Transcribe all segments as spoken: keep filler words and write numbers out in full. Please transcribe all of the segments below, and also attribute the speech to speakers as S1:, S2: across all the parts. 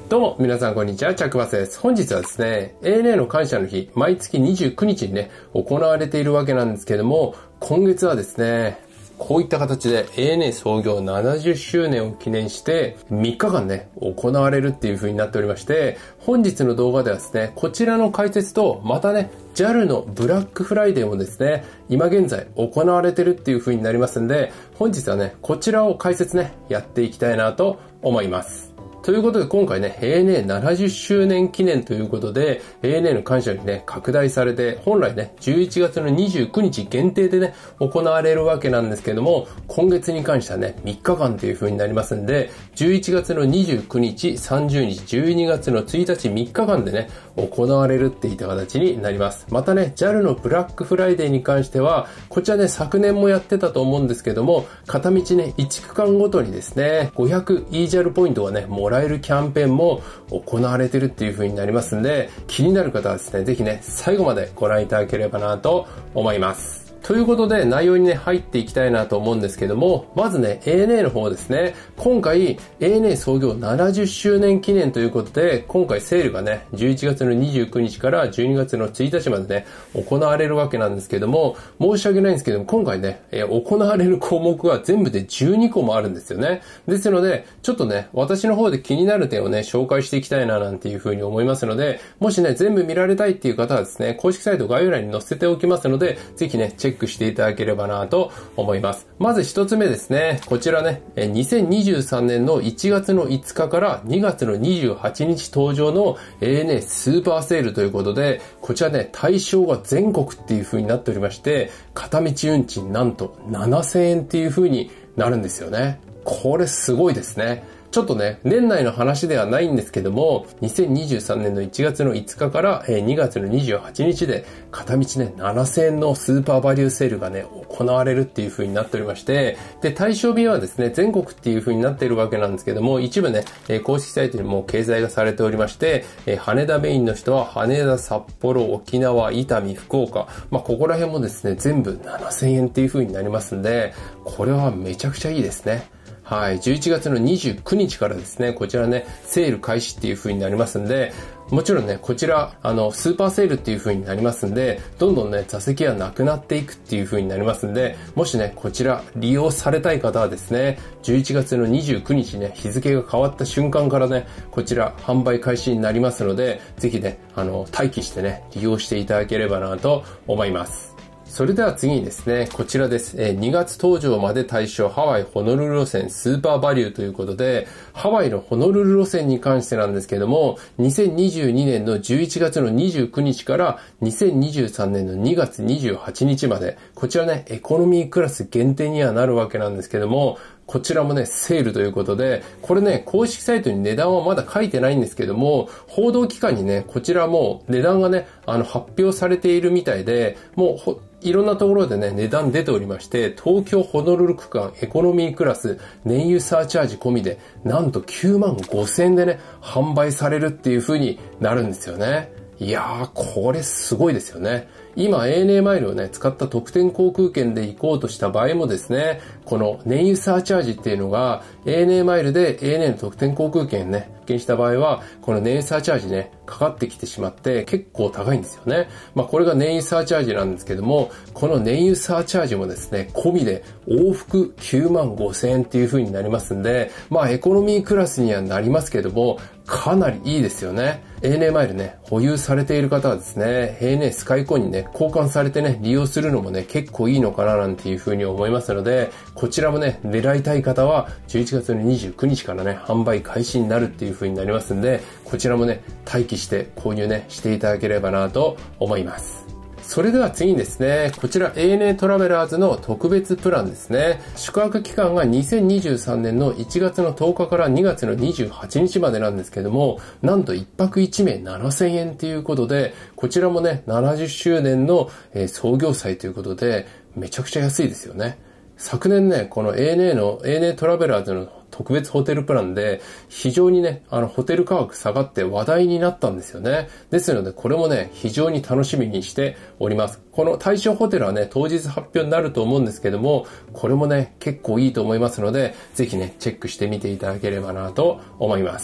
S1: どうも皆さんこんにちは、チャックバスです。本日はですね、エーエヌエー の感謝の日、毎月にじゅうくにちにね、行われているわけなんですけども、今月はですね、こういった形で エーエヌエー 創業ななじゅっしゅうねんを記念してみっかかんね、行われるっていう風になっておりまして、本日の動画ではですね、こちらの解説と、またね、ジャル のブラックフライデーもですね、今現在行われてるっていう風になりますんで、本日はね、こちらを解説ね、やっていきたいなと思います。ということで今回ね、エーエヌエーななじゅっしゅうねん記念ということで、エーエヌエー の感謝にね、拡大されて、本来ね、じゅういちがつのにじゅうくにち限定でね、行われるわけなんですけども、今月に関してはね、みっかかんという風になりますんで、じゅういちがつのにじゅうくにち、さんじゅうにち、じゅうにがつのついたちみっかかんでね、行われるっていった形になります。またね、ジャル のブラックフライデーに関しては、こちらね、昨年もやってたと思うんですけども、片道ね、いちくかんごとにですね、ごひゃくイージャル ポイントがね、もらえるキャンペーンも行われてるっていう風になりますんで、気になる方はですね、ぜひね、最後までご覧いただければなと思います。ということで内容にね入っていきたいなと思うんですけども、まずね エーエヌエー の方ですね、今回 エーエヌエー 創業ななじゅっしゅうねん記念ということで、今回セールがねじゅういちがつのにじゅうくにちからじゅうにがつのついたちまでね行われるわけなんですけども、申し訳ないんですけども、今回ね、えー、行われる項目が全部でじゅうにこもあるんですよね。ですのでちょっとね、私の方で気になる点をね紹介していきたいななんていう風に思いますので、もしね全部見られたいっていう方はですね、公式サイト概要欄に載せておきますので、ぜひねチェックしていただければなと思います。まず一つ目ですね。こちらね、にせんにじゅうさんねんのいちがつのいつかからにがつのにじゅうはちにち登場の エーエヌエー スーパーセールということで、こちらね、対象が全国っていう風になっておりまして、片道運賃なんとななせんえんっていう風になるんですよね。これすごいですね。ちょっとね、年内の話ではないんですけども、にせんにじゅうさんねんのいちがつのいつかからにがつのにじゅうはちにちで片道ね、ななせんえんのスーパーバリューセールがね、行われるっていう風になっておりまして、で、対象日はですね、全国っていう風になっているわけなんですけども、一部ね、公式サイトにも掲載がされておりまして、羽田メインの人は羽田、札幌、沖縄、伊丹、福岡、まあ、ここら辺もですね、全部ななせんえんっていう風になりますんで、これはめちゃくちゃいいですね。はい。じゅういちがつのにじゅうくにちからですね、こちらね、セール開始っていう風になりますんで、もちろんね、こちら、あの、スーパーセールっていう風になりますんで、どんどんね、座席はなくなっていくっていう風になりますんで、もしね、こちら利用されたい方はですね、じゅういちがつのにじゅうくにちね、日付が変わった瞬間からね、こちら販売開始になりますので、ぜひね、あの、待機してね、利用していただければなと思います。それでは次にですね、こちらです。にがつ登場まで対象ハワイホノルル路線スーパーバリューということで、ハワイのホノルル路線に関してなんですけども、にせんにじゅうにねんのじゅういちがつのにじゅうくにちからにせんにじゅうさんねんのにがつにじゅうはちにちまで、こちらね、エコノミークラス限定にはなるわけなんですけども、こちらもね、セールということで、これね、公式サイトに値段はまだ書いてないんですけども、報道機関にね、こちらも値段がね、あの、発表されているみたいで、もう、いろんなところでね、値段出ておりまして、東京ホノルル区間エコノミークラス燃油サーチャージ込みで、なんときゅうまんごせんえんでね、販売されるっていう風になるんですよね。いやー、これすごいですよね。今 エーエヌエー マイルをね、使った特典航空券で行こうとした場合もですね、この燃油サーチャージっていうのが エーエヌエー マイルで エーエヌエー の特典航空券ね、受験した場合は、この燃油サーチャージね、かかってきてしまって結構高いんですよね。まあこれが燃油サーチャージなんですけども、この燃油サーチャージもですね、込みで往復きゅうまんごせんえんっていう風になりますんで、まあエコノミークラスにはなりますけども、かなりいいですよね。エーエヌエー マイルね、保有されている方はですね、エーエヌエー スカイコインにね、交換されてね、利用するのもね、結構いいのかななんていう風に思いますので、こちらもね、狙いたい方はじゅういちがつのにじゅうくにちからね、販売開始になるっていう風になりますんで、こちらもね、待機して購入ね、していただければなと思います。それでは次にですね、こちら エーエヌエー トラベラーズの特別プランですね。宿泊期間がにせんにじゅうさんねんのいちがつのとおかからにがつのにじゅうはちにちまでなんですけども、なんといっぱくいちめいななせんえんということで、こちらもね、ななじゅっしゅうねんの創業祭ということで、めちゃくちゃ安いですよね。昨年ね、この エーエヌエー の エーエヌエー トラベラーズの特別ホテルプランで非常にね、あのホテル価格下がって話題になったんですよね。ですのでこれもね、非常に楽しみにしております。この対象ホテルはね、当日発表になると思うんですけども、これもね、結構いいと思いますので、ぜひね、チェックしてみていただければなと思います。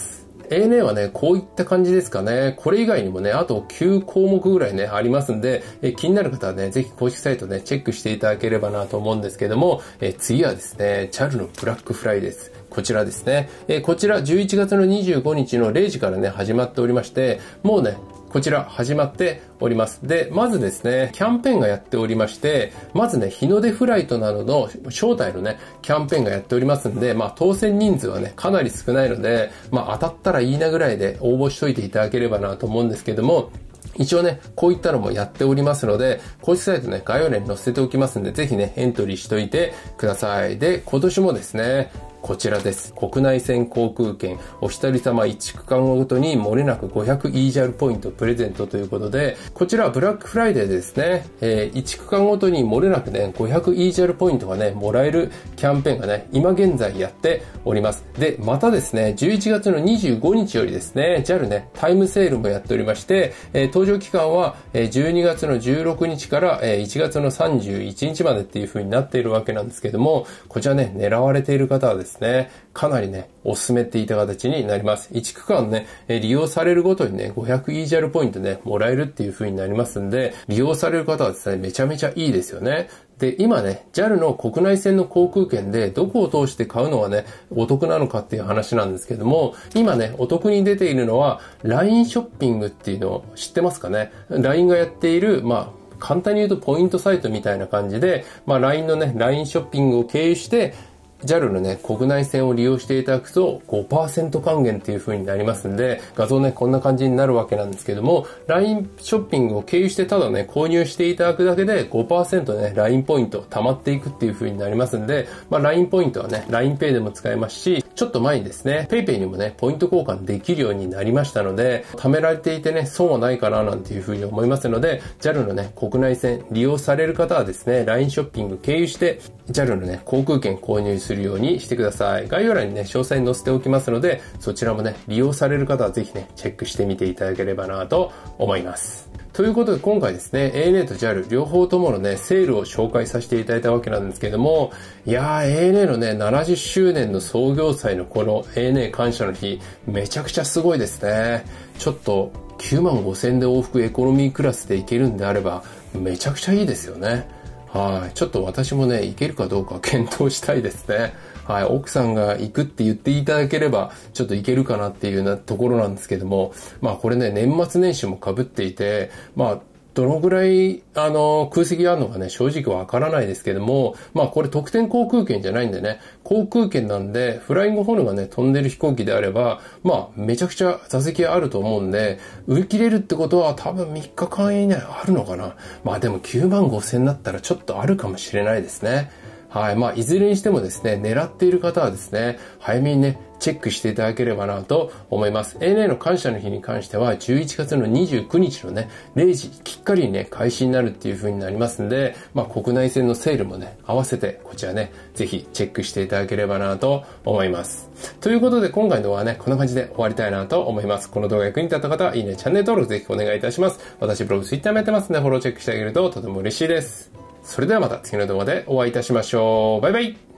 S1: エーエヌエー はね、こういった感じですかね。これ以外にもね、あときゅうこうもくぐらいね、ありますんで、え気になる方はね、ぜひ公式サイトね、チェックしていただければなと思うんですけども、え次はですね、ジャル のブラックフライデーです。こちらですね。えこちらじゅういちがつのにじゅうごにちのれいじからね、始まっておりまして、もうね、こちら始まっております。で、まずですね、キャンペーンがやっておりまして、まずね、日の出フライトなどの招待のね、キャンペーンがやっておりますんで、まあ当選人数はね、かなり少ないので、まあ当たったらいいなぐらいで応募しといていただければなと思うんですけども、一応ね、こういったのもやっておりますので、公式サイトね、概要欄に載せておきますんで、ぜひね、エントリーしといてください。で、今年もですね、こちらです。国内線航空券、お一人様いちくかんごとに漏れなくごひゃくイージャルポイントプレゼントということで、こちらはブラックフライデーでですね、えー、いちくかんごとに漏れなくね、ごひゃくイージャルポイントがね、もらえるキャンペーンがね、今現在やっております。で、またですね、じゅういちがつのにじゅうごにちよりですね、ジャル ね、タイムセールもやっておりまして、えー、搭乗期間はじゅうにがつのじゅうろくにちからいちがつのさんじゅういちにちまでっていう風になっているわけなんですけども、こちらね、狙われている方はですね、かなりね、お勧めっていった形になります。いちくかんね、利用されるごとにね、ごひゃくイージャルポイントね、もらえるっていう風になりますんで、利用される方はですね、めちゃめちゃいいですよね。で、今ね、ジャル の国内線の航空券でどこを通して買うのがね、お得なのかっていう話なんですけども、今ね、お得に出ているのは、ライン ショッピングっていうのを知ってますかね？ ライン がやっている、まあ、簡単に言うとポイントサイトみたいな感じで、まあ ライン のね、ライン ショッピングを経由して、ジャル のね、国内線を利用していただくと ごパーセント 還元っていう風になりますんで、画像ね、こんな感じになるわけなんですけども、ライン ショッピングを経由してただね、購入していただくだけで ごパーセント ね、ライン ポイント溜まっていくっていう風になりますんで、まあ ライン ポイントはね、ラインペイ でも使えますし、ちょっと前にですね、PayPay にもね、ポイント交換できるようになりましたので、貯められていてね、損はないかななんていう風に思いますので、ジャル のね、国内線利用される方はですね、ライン ショッピング経由して、ジャル のね、航空券購入するようにしてください。概要欄にね、詳細に載せておきますので、そちらもね、利用される方はぜひね、チェックしてみていただければなと思います。ということで今回ですね、エーエヌエー と ジャル 両方とものね、セールを紹介させていただいたわけなんですけども、いやー エーエヌエー のね、ななじゅっしゅうねんの創業祭のこの エーエヌエー 感謝の日、めちゃくちゃすごいですね。ちょっときゅうまんごせんえんで往復エコノミークラスで行けるんであれば、めちゃくちゃいいですよね。はい。ちょっと私もね、行けるかどうか検討したいですね。はい。奥さんが行くって言っていただければ、ちょっと行けるかなっていうようなところなんですけども、まあこれね、年末年始も被っていて、まあ、どのぐらい、あの、空席があるのかね、正直わからないですけども、まあこれ特典航空券じゃないんでね、航空券なんで、フライングホヌがね、飛んでる飛行機であれば、まあめちゃくちゃ座席あると思うんで、売り切れるってことは多分みっかかん以内あるのかな。まあでもきゅうまんごせんえんだったらちょっとあるかもしれないですね。はい。まあいずれにしてもですね、狙っている方はですね、早めにね、チェックしていただければなと思います。エーエヌエー の感謝の日に関してはじゅういちがつのにじゅうくにちのね、れいじきっかりにね、開始になるっていう風になりますんで、まあ国内線のセールもね、合わせてこちらね、ぜひチェックしていただければなと思います。ということで今回の動画はね、こんな感じで終わりたいなと思います。この動画役に立った方は、いいね、チャンネル登録ぜひお願いいたします。私ブログ、ツイッターもやってますので、フォローチェックしてあげるととても嬉しいです。それではまた次の動画でお会いいたしましょう。バイバイ。